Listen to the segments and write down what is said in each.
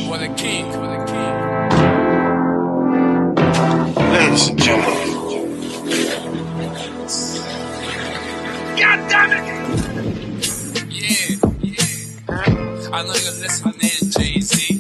For the king. Ladies and gentlemen. God damn it! Yeah. I know you're listening, Jay-Z.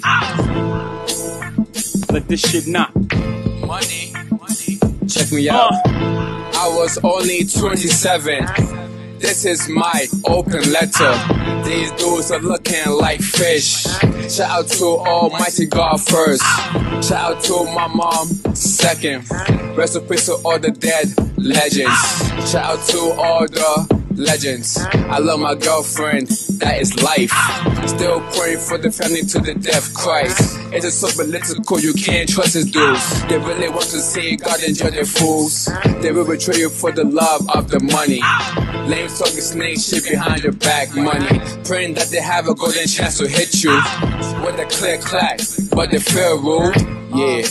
Let this shit knock. Money. Check me out. I was only 27. This is my open letter. These dudes are looking like fish. Shout out to Almighty God first. Shout out to my mom second. Rest in peace to all the dead legends. Shout out to all the legends. I love my girlfriend, that is life. Still praying for the family to the death Christ. It's so political, you can't trust these dudes. They really want to see God enjoy their fools. They will betray you for the love of the money. Lame talking snake shit behind your back money. Praying that they have a golden chance to hit you with a clear clack, but they feel rude. Yeah.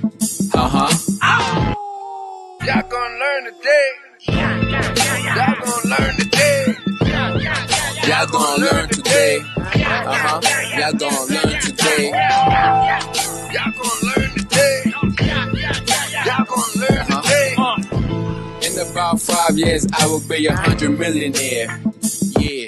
Y'all gonna learn today. Y'all gonna learn today. Y'all gonna learn today. Y'all gonna learn today. Y'all gonna learn today. Y'all gonna learn today. In about 5 years, I will be 100 millionaire. Yeah.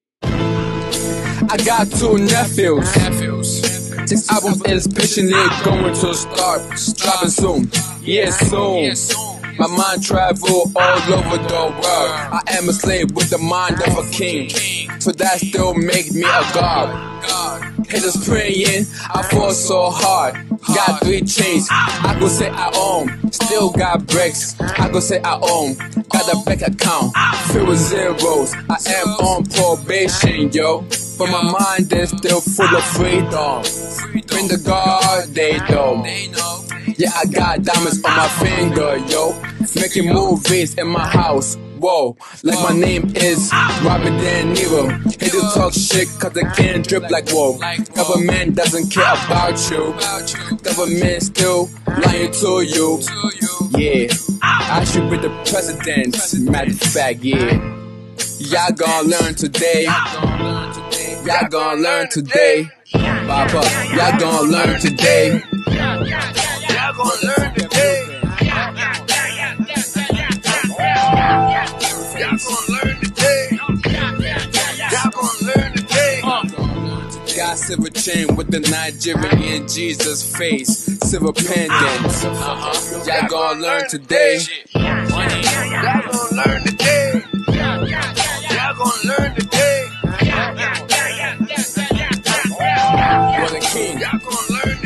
I got 2 nephews. 6 albums is patiently going to start dropping soon. Yeah, soon. My mind travel all over the world. I am a slave with the mind of a king. So that still make me a god. Haters praying, I fall so hard. Got 3 chains, I go say I own. Still got bricks, I go say I own. Got a bank account, filled with zeros. I am on probation, yo. But my mind is still full of freedom. Bring the guard, they know. Yeah, I got diamonds on my finger, yo. Making movies in my house, whoa. Like my name is Robert De Niro. Haters talk shit cause they can't drip like whoa. Government doesn't care about you. Government still lying to you. Yeah, I should be the president. Matter of fact, yeah. Y'all gonna learn today. Y'all gonna learn today. Papa, y'all gonna learn today. Y'all gonna learn today. Y'all gonna learn today. Y'all gonna learn today. Got silver chain with the Nigerian Jesus face. Silver pendant. Y'all gonna learn today. Y'all gonna learn today. Y'all gonna learn today. For the king. Y'all gonna learn